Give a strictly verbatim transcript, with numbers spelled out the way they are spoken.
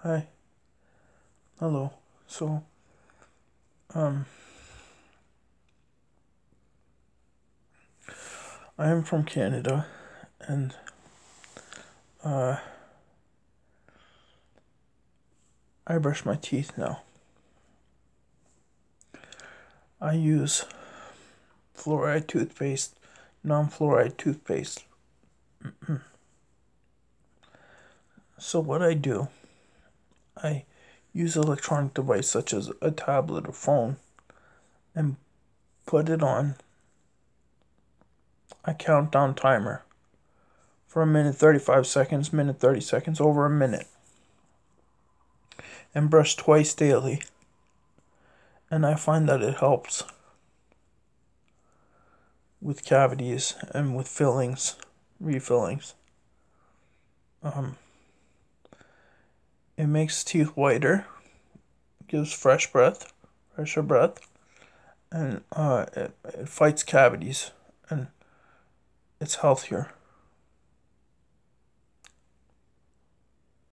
Hi. Hello. So, um, I am from Canada, and, uh, I brush my teeth now. I use fluoride toothpaste, non-fluoride toothpaste. So what I do, I use an electronic device such as a tablet or phone and put it on a countdown timer for a minute thirty-five seconds, minute thirty seconds, over a minute, and brush twice daily. And I find that it helps with cavities and with fillings, refillings. Um, it makes teeth whiter, gives fresh breath, fresher breath, and uh, it, it fights cavities, and it's healthier.